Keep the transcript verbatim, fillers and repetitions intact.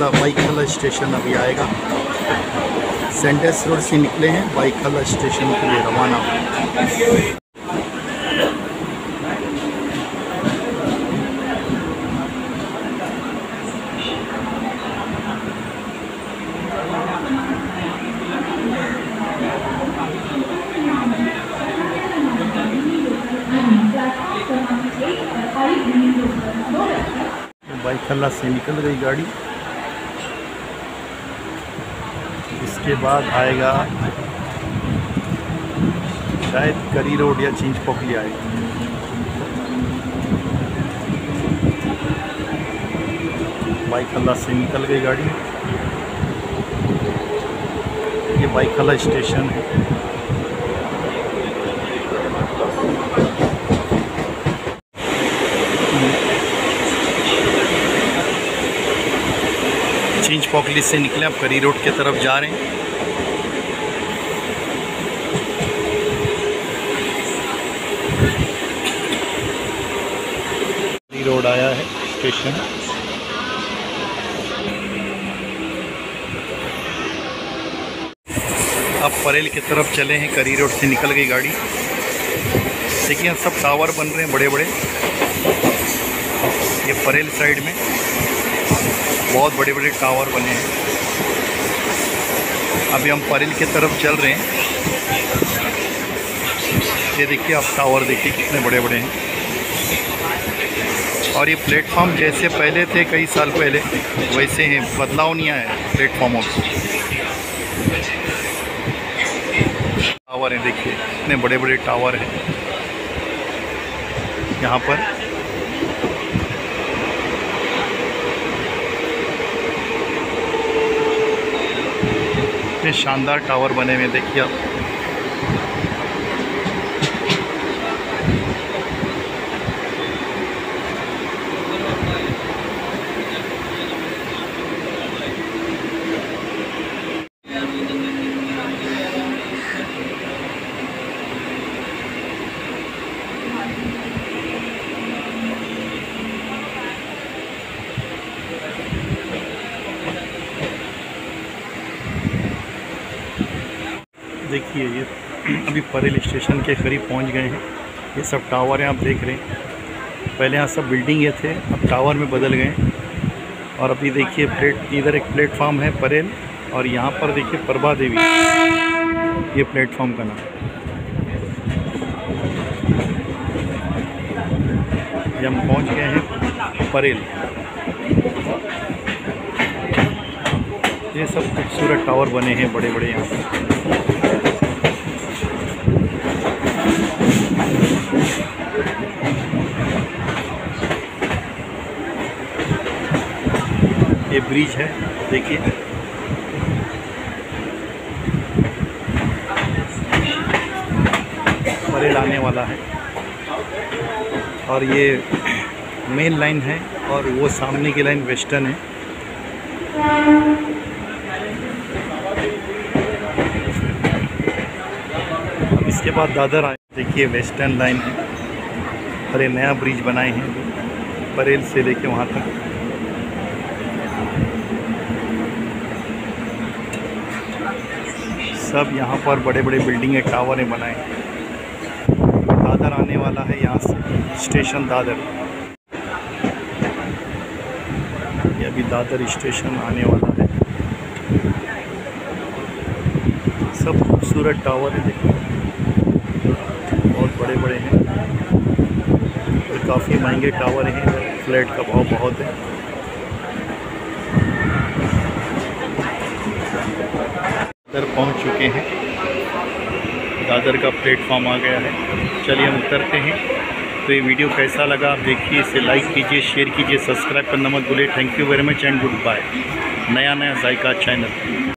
बाईखाला station अभी आएगा। Sentence road से निकले हैं, बाईखाला स्टेशन के लिए रवाना। बाईखाला से निकल गई गाड़ी। इसके बाद आएगा शायद करी रोड या चिंचपोकली आएगा। बाईखाला से निकल गई गाड़ी। ये बाईखाला स्टेशन है। चिंचपोकली से निकले, अब करी रोड की तरफ जा रहे हैं। करी रोड आया है स्टेशन। अब परेल की तरफ चले हैं, करी रोड से निकल गई गाड़ी। देखिए सब टावर बन रहे हैं बड़े बड़े। ये परेल साइड में बहुत बड़े बड़े टावर बने हैं। अभी हम परेल की तरफ चल रहे हैं। ये देखिए आप टावर देखिए कितने बड़े बड़े हैं। और ये प्लेटफॉर्म जैसे पहले थे कई साल पहले वैसे हैं, बदलाव नहीं आया है प्लेटफॉर्मों में। टावर हैं देखिए कितने बड़े बड़े टावर हैं यहाँ पर। इतने शानदार टावर बने हुए देखिए आप। देखिए ये अभी परेल स्टेशन के करीब पहुंच गए हैं। ये सब टावर हैं आप देख रहे हैं। पहले यहाँ सब बिल्डिंग थे, अब टावर में बदल गए। और अभी देखिए प्लेट इधर एक प्लेटफॉर्म है परेल, और यहाँ पर देखिए प्रभा देवी, ये प्लेटफॉर्म का नाम। ये हम पहुँच गए हैं परेल। ये सब खूबसूरत टावर बने हैं बड़े बड़े यहाँ पर। ये ब्रिज है देखिए। परेल आने वाला है। और ये मेन लाइन है और वो सामने की लाइन वेस्टर्न है। अब इसके बाद दादर आए। देखिए वेस्टर्न लाइन है और ये नया ब्रिज बनाए हैं परेल से लेके वहाँ तक। सब यहाँ पर बड़े बड़े बिल्डिंगें टावरें बनाए हैं। दादर आने वाला है यहाँ से स्टेशन दादर। ये अभी दादर स्टेशन आने वाला है। सब खूबसूरत टावर है देखिए, बहुत बड़े बड़े हैं और काफ़ी महंगे टावर हैं। फ्लैट का भाव बहुत है। दादर पहुंच चुके हैं। दादर का प्लेटफॉर्म आ गया है। चलिए हम उतरते हैं। तो ये वीडियो कैसा लगा आप देखिए, इसे लाइक कीजिए, शेयर कीजिए, सब्सक्राइब करना मत भूलिए। Thank you very much and goodbye. नया नया जायका चैनल।